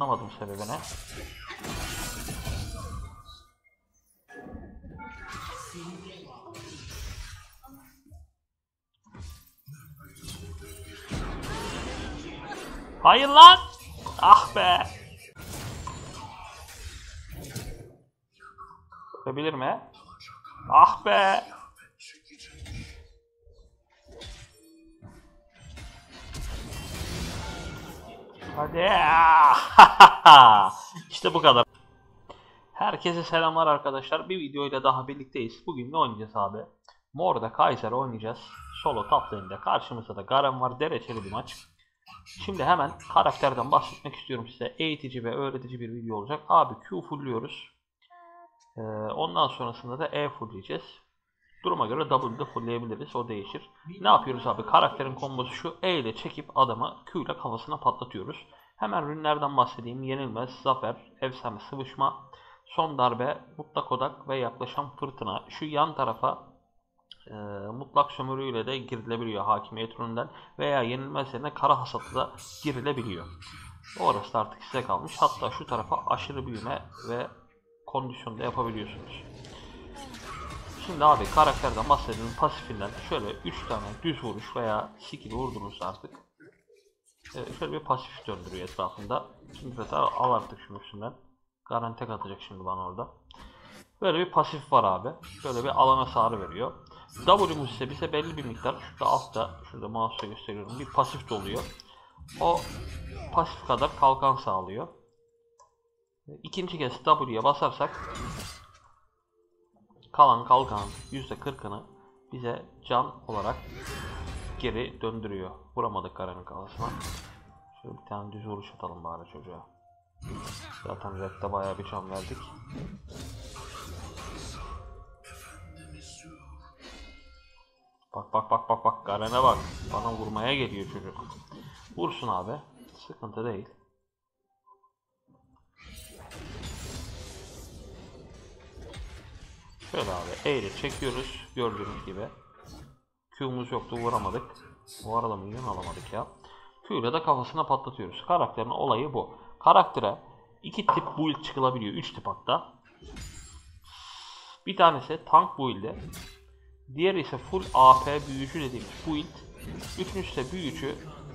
Anlamadım sebebini. Hayır lan! Ah be! Ölebilir mi? Ah be! Hadi! İşte bu kadar. Herkese selamlar arkadaşlar. Bir videoyla daha birlikteyiz. Bugün ne oynayacağız abi? Mor'da Kaiser oynayacağız. Solo top lane'de. Karşımızda da Garen var. Dereceli bir maç. Şimdi hemen karakterden bahsetmek istiyorum size. Eğitici ve öğretici bir video olacak. Abi Q fullliyoruz. Ondan sonrasında da E fullleyeceğiz. Duruma göre W'de fullleyebiliriz. O değişir. Ne yapıyoruz abi? Karakterin kombosu şu. E ile çekip adamı Q ile kafasına patlatıyoruz. Hemen rünlerden bahsedeyim. Yenilmez, zafer, efsane sıvışma, son darbe, mutlak odak ve yaklaşan fırtına. Şu yan tarafa mutlak sömürüyle de girilebiliyor hakimiyet rününden. Veya yenilmez yerine kara hasatı da girilebiliyor. Orası da artık size kalmış. Hatta şu tarafa aşırı büyüme ve kondisyonda yapabiliyorsunuz. Şimdi abi karakterden bahsedelim. Pasifinden şöyle 3 tane düz vuruş veya skill vurdunuz artık. Şöyle bir pasif döndürüyor etrafında. Şimdi mesela al artık şunu üstünden. Garen tek atacak şimdi bana orada. Böyle bir pasif var abi. Böyle bir alan hasarı veriyor. W'muz ise bize belli bir miktar şurada altta, şurada mouse'la gösteriyorum, bir pasif doluyor. O pasif kadar kalkan sağlıyor. İkinci kez W'ye basarsak kalan kalkanın %40'ını bize can olarak geri döndürüyor. Vuramadık Garen'in kafasına. Şöyle bir tane düz vuruş atalım bari çocuğa. Zaten redde bayağı bir can verdik. Bak bak bak bak bak, Garen'e bak. Bana vurmaya geliyor çocuk. Vursun abi. Sıkıntı değil. Şöyle abi E ile çekiyoruz. Gördüğünüz gibi. Q'muz yoktu, vuramadık. Bu arada milyon alamadık ya. Q ile de kafasına patlatıyoruz. Karakterin olayı bu. Karaktere iki tip build çıkılabiliyor. 3 tip hatta. Bir tanesi tank build'i. Diğeri ise full AP büyücü dediğimiz build. Üçüncüsü ise büyücü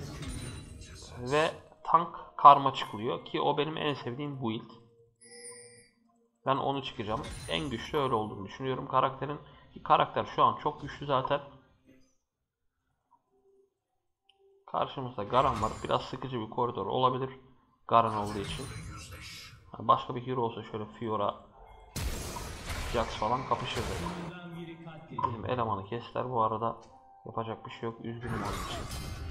ve tank karma çıkılıyor ki o benim en sevdiğim build. Ben onu çıkacağım. En güçlü öyle olduğunu düşünüyorum karakterin. Karakter şu an çok güçlü zaten. Karşımızda Garen var. Biraz sıkıcı bir koridor olabilir. Garen olduğu için. Başka bir hero olsa şöyle Fiora, Jax falan kapışırdı. Bizim elemanı kestiler bu arada. Yapacak bir şey yok. Üzgünüm onun için.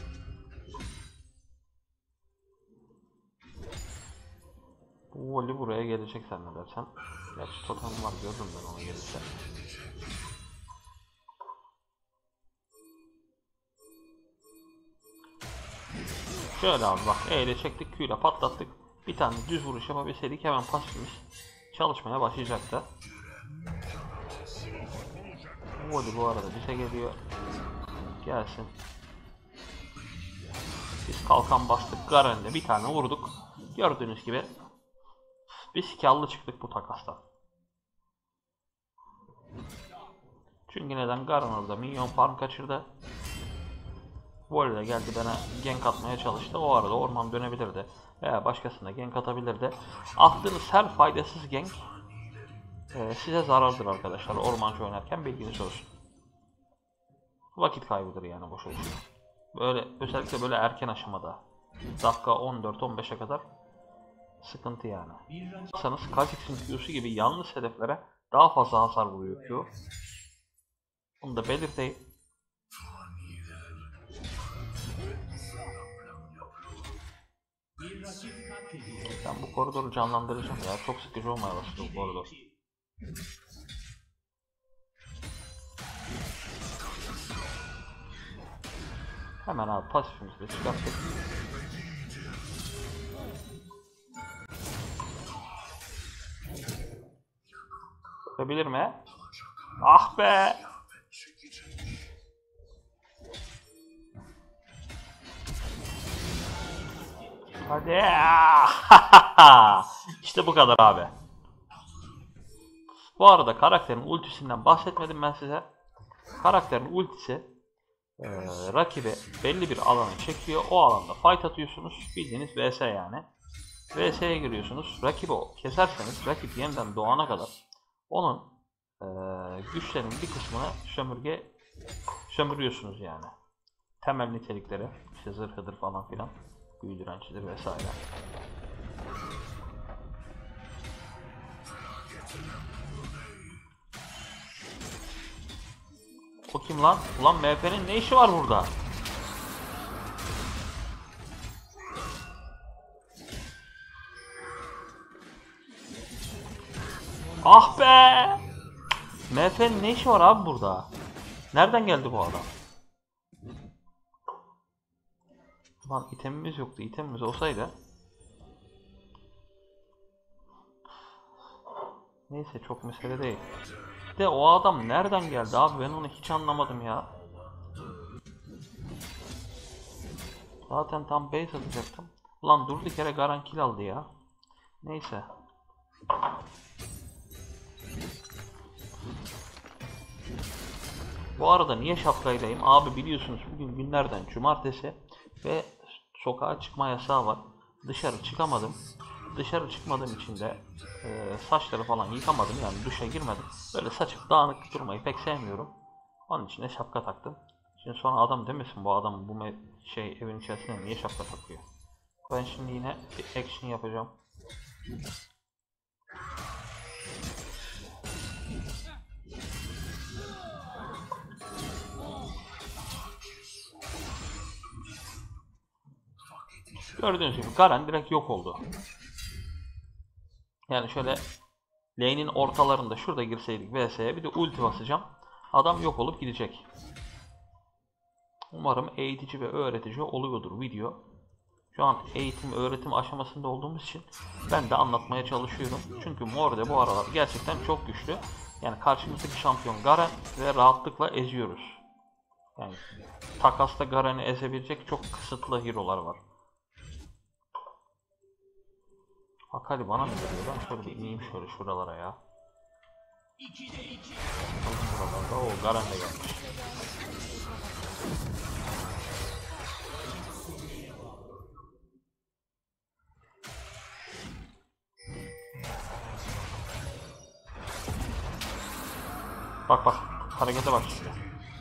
Bu voli buraya gelecek zannedersem. Gerçi totem var, gördüm ben onu gelirse. Şöyle abi bak, E ile çektik, Q ile patlattık. Bir tane düz vuruş yapabilseydik hemen pasifimiz çalışmaya başlayacaktı. Voli bu arada bize geliyor. Gelsin. Biz kalkan bastık, Garen'de bir tane vurduk. Gördüğünüz gibi biz karlı çıktık bu takastan. Çünkü neden? Garen orada minyon farm kaçırdı. Voli de geldi bana gank atmaya çalıştı. O arada orman dönebilirdi. Veya başkasına gank atabilirdi. Attığınız her faydasız gank size zarardır arkadaşlar. Ormancı oynarken bilginiz olsun. Vakit kaybıdır yani boş olsun. Böyle özellikle böyle erken aşamada. Dakika 14-15'e kadar sıkıntı yani. Baksanız Kha'Zix'in Q'su gibi yanlış hedeflere daha fazla hasar vuruyor Q. Bunu da belirteyim. Ben bu koridoru canlandıracağım ya. Çok sıkıcı olmaya başladı bu koridor. Hemen abi pasifimizi de çıkarttık. Yapabilir mi? Ah be! Hadi! İşte bu kadar abi. Bu arada karakterin ultisinden bahsetmedim ben size. Karakterin ultisi rakibi belli bir alana çekiyor. O alanda fight atıyorsunuz. Bildiğiniz vs yani. VS'ye giriyorsunuz. Rakibi keserseniz rakip yeniden doğana kadar onun güçlerinin bir kısmını sömürüyorsunuz yani. Temel nitelikleri işte zırhıdır falan filan. Büyü direncidir vesaire. O kim lan? Ulan MHP'nin ne işi var burada? Ah be! MHP'nin ne işi var abi burada? Nereden geldi bu adam? Lan itemimiz yoktu. İtemimiz olsaydı. Neyse çok mesele değil. De o adam nereden geldi abi? Ben onu hiç anlamadım ya. Zaten tam base atacaktım. Ulan durduk yere Garen kill aldı ya. Neyse. Bu arada niye şapkaydayım? Abi biliyorsunuz bugün günlerden cumartesi ve sokağa çıkma yasağı var. Dışarı çıkamadım. Dışarı çıkmadığım için de saçları falan yıkamadım, yani duşa girmedim. Böyle saçım dağınık durmayı pek sevmiyorum. Onun için de şapka taktım. Şimdi sonra adam demesin bu adam bu evin içerisinde niye şapka takıyor. Ben şimdi yine bir action yapacağım. Gördüğünüz gibi Garen direkt yok oldu. Yani şöyle lane'in ortalarında şurada girseydik vs'ye bir de ulti basacağım. Adam yok olup gidecek. Umarım eğitici ve öğretici oluyordur video. Şu an eğitim öğretim aşamasında olduğumuz için ben de anlatmaya çalışıyorum. Çünkü Morde bu aralar gerçekten çok güçlü. Yani karşımızdaki şampiyon Garen ve rahatlıkla eziyoruz. Yani takasta Garen'i ezebilecek çok kısıtlı hero'lar var. Akali bana ne diyor? Ben şöyle bir ineyim şöyle şuralara ya. Buralarda o Garen de gelmiş. Bak bak harekete bak şimdi.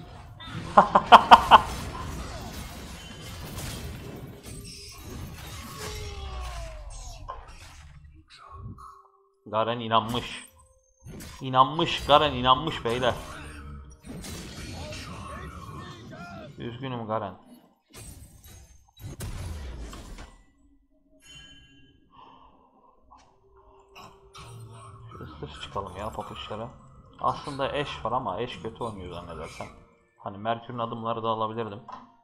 Garen inanmış. İnanmış Garen inanmış beyler. Üzgünüm Garen. Hızlı çıkalım ya papuçlara. Aslında Ashe var ama Ashe kötü oynuyor zannedersem. Hani Merkür'ün adımları da alabilirdim.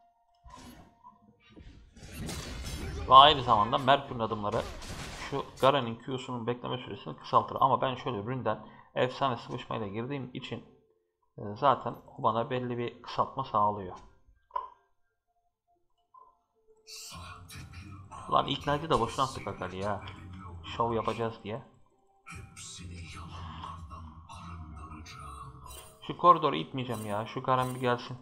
Ve aynı zamanda Merkür'ün adımları şu Garen'in Q'sunun bekleme süresini kısaltır. Ama ben şöyle üründen efsane sıvışmayla girdiğim için zaten o bana belli bir kısaltma sağlıyor. Lan Ignite'i de boşuna attık Akali ya. Şov yapacağız diye. Şu koridoru itmeyeceğim ya. Şu Garen bir gelsin.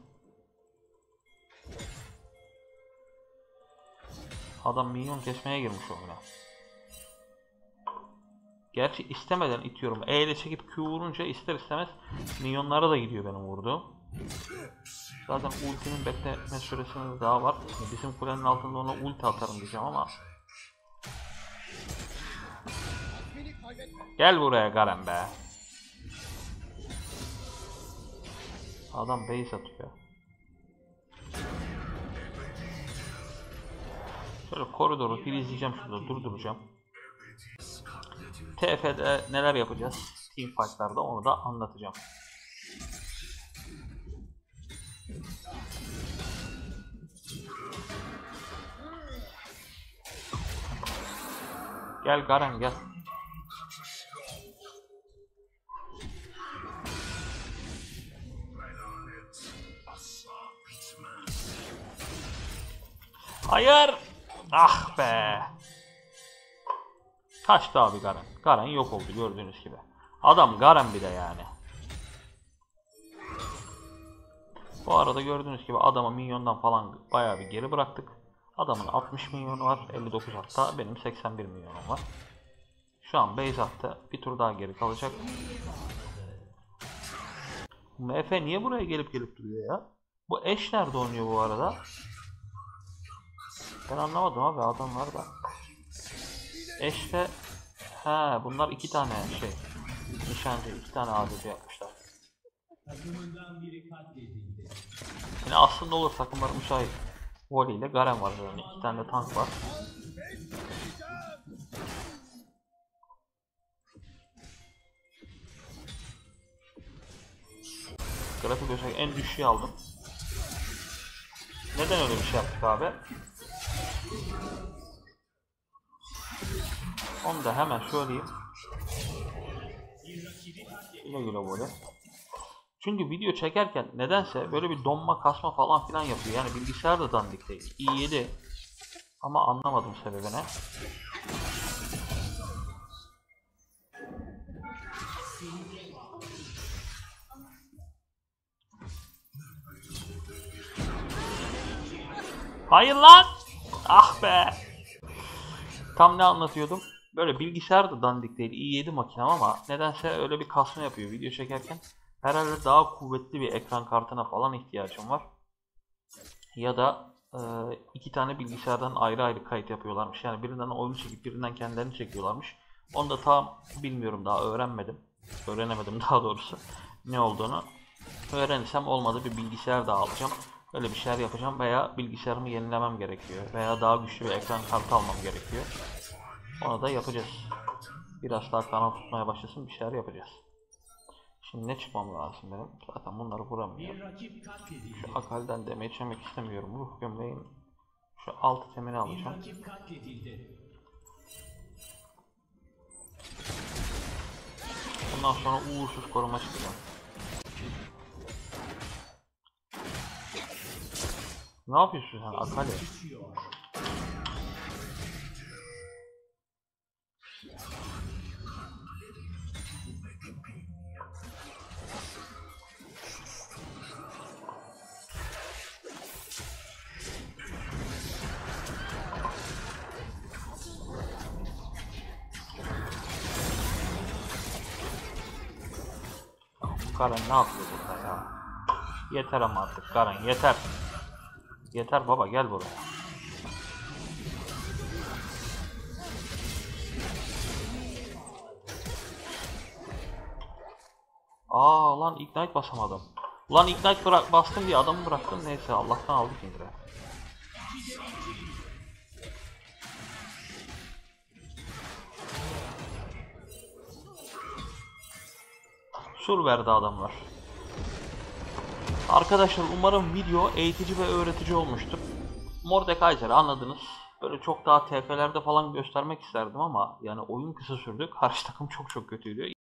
Adam minyon kesmeye girmiş oyuna. Gerçi istemeden itiyorum. E ile çekip Q vurunca ister istemez minyonlara da gidiyor benim vurduğum. Zaten ultinin bekleme süresinde daha var. Bizim kulenin altında ona ulti atarım diyeceğim ama. Gel buraya Garen be. Adam base atıyor. Şöyle koridoru izleyeceğim, şurada durduracağım. TF'de neler yapacağız? Teamfight'larda onu da anlatacağım. Gel Garen gel. Hayır. Ah be. Kaçtı abi Garen. Garen yok oldu gördüğünüz gibi. Adam Garen bir de yani. Bu arada gördüğünüz gibi adamı minyondan falan bayağı bir geri bıraktık. Adamın 60 milyonu var. 59 hatta. Benim 81 milyonum var. Şu an base attı. Bir tur daha geri kalacak. MF niye buraya gelip duruyor ya? Bu Ashe nerede oynuyor bu arada? Ben anlamadım abi adamlar da. Ashe'de bunlar iki tane şey. Nişancı iki tane ADC yapmışlar. Yine aslında olur takımlar müsait. Voli ile Garen var yani iki tane de tank var. Grafik özellikle en düşüğü aldım. Neden öyle bir şey yaptık abi? Onu da hemen söyleyeyim. Güle güle böyle. Çünkü video çekerken nedense böyle bir donma kasma falan filan yapıyor. Yani bilgisayar da dandik değil. i7 ama anlamadım sebebine. Hayır lan! Ah be! Tam ne anlatıyordum? Böyle bilgisayar da dandik değil. i7 makinem ama nedense öyle bir kasma yapıyor video çekerken. Herhalde daha kuvvetli bir ekran kartına falan ihtiyacım var. Ya da iki tane bilgisayardan ayrı ayrı kayıt yapıyorlarmış. Yani birinden oyunu çekip birinden kendilerini çekiyorlarmış. Onu da tam bilmiyorum, daha öğrenmedim. Öğrenemedim daha doğrusu ne olduğunu. Öğrenirsem olmadı bir bilgisayar daha alacağım. Öyle bir şeyler yapacağım veya bilgisayarımı yenilemem gerekiyor. Veya daha güçlü bir ekran kartı almam gerekiyor. Onu da yapacağız. Biraz daha kanal tutmaya başlasın bir şeyler yapacağız. Şimdi ne çıkmam lazım benim? Zaten bunları vuramıyorum. Şu Akali'den damage yemek istemiyorum. Ruh gömleğin şu alt temini alacağım. Bundan sonra uğursuz koruma çıkacağım. Ne yapıyorsun sen Akali? Garen ne yapıyor burada ya? Yeter ama artık Garen yeter. Yeter baba gel buraya. Lan ignite basamadım. Lan ignite bastım diye adamı bıraktım. Neyse Allah'tan aldık indire. Sur verdi adamlar. Arkadaşlar umarım video eğitici ve öğretici olmuştur. Mordekaiser'ı anladınız. Böyle çok daha TF'lerde falan göstermek isterdim ama yani oyun kısa sürdü. Karşı takım çok kötüydü.